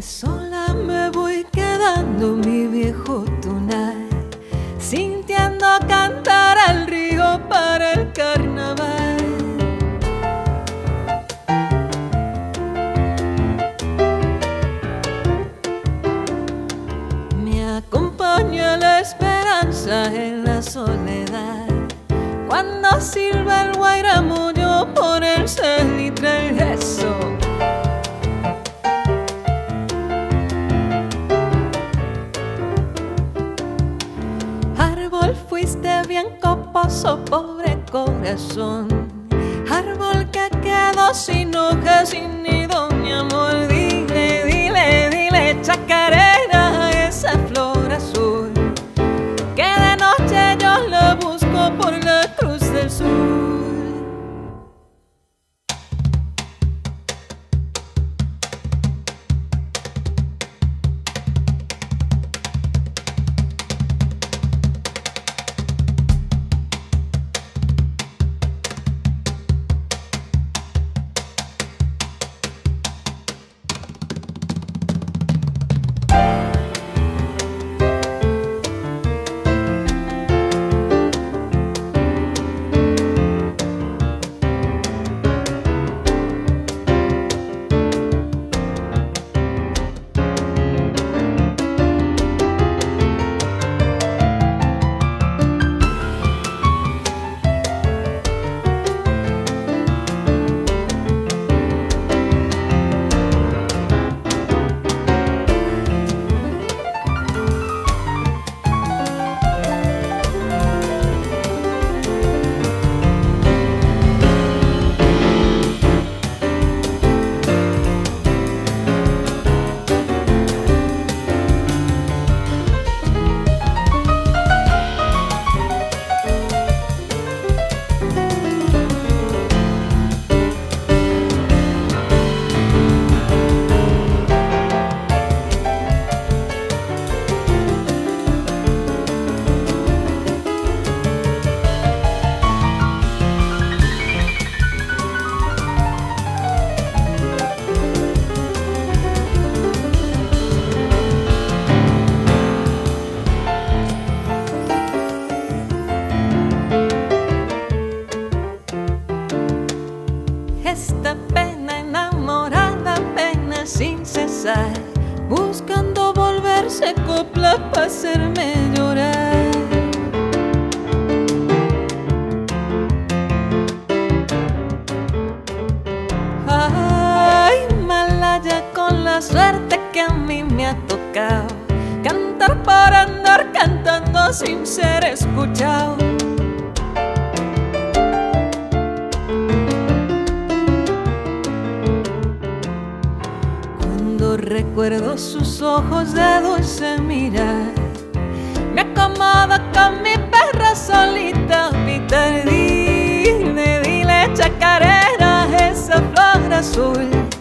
Sola me voy quedando mi viejo tunay, sintiendo cantar al río para el carnaval. Me acompaña la esperanza en la soledad, cuando silba el guairamullo por el salitre el gesto. Árbol, fuiste bien coposo, pobre corazón. Árbol que quedó sin hojas, sin nido, mi amor. Dile, dile, dile, chacarera, esa flor azul, que de noche yo la busco por la cruz del sur. Esta pena enamorada, pena sin cesar, buscando volverse copla para hacerme llorar. Ay, malaya con la suerte que a mí me ha tocado, cantar por andar cantando sin ser escuchado. Recuerdo sus ojos de dulce mirar, me acomodo con mi perra solita pitar. Dile, dile, chacarera, esa flor azul,